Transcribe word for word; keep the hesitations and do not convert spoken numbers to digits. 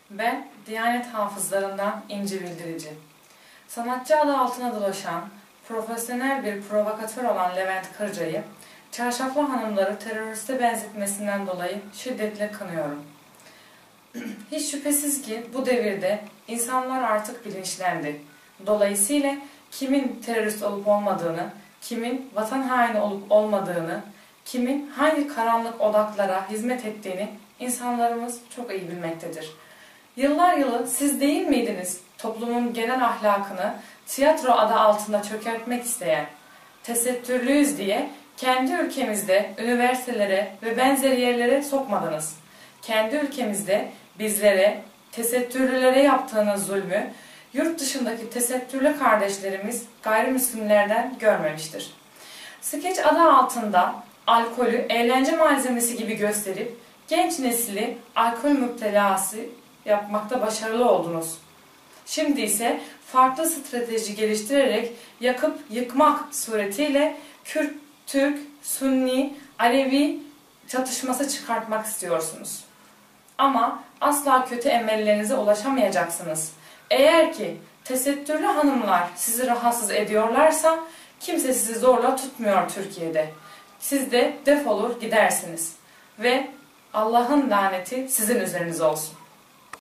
Ben Diyanet hafızlarından İnci Bildirici. Sanatçı adı altına dolaşan, profesyonel bir provokatör olan Levent Kırca'yı, çarşaflı hanımları teröriste benzetmesinden dolayı şiddetle kınıyorum. Hiç şüphesiz ki bu devirde insanlar artık bilinçlendi. Dolayısıyla kimin terörist olup olmadığını, kimin vatan haini olup olmadığını, kimin hangi karanlık odaklara hizmet ettiğini insanlarımız çok iyi bilmektedir. Yıllar yılı siz değil miydiniz toplumun genel ahlakını tiyatro adı altında çökertmek isteyen, tesettürlüyüz diye kendi ülkemizde üniversitelere ve benzeri yerlere sokmadınız. Kendi ülkemizde bizlere, tesettürlülere yaptığınız zulmü yurt dışındaki tesettürlü kardeşlerimiz gayrimüslimlerden görmemiştir. Skeç adı altında alkolü eğlence malzemesi gibi gösterip genç nesli alkol müptelası yapmakta başarılı oldunuz. Şimdi ise farklı strateji geliştirerek yakıp yıkmak suretiyle Kürt, Türk, Sünni, Alevi çatışması çıkartmak istiyorsunuz. Ama asla kötü emellerinize ulaşamayacaksınız. Eğer ki tesettürlü hanımlar sizi rahatsız ediyorlarsa kimse sizi zorla tutmuyor Türkiye'de. Siz de defolur gidersiniz. Ve Allah'ın laneti sizin üzerinize olsun.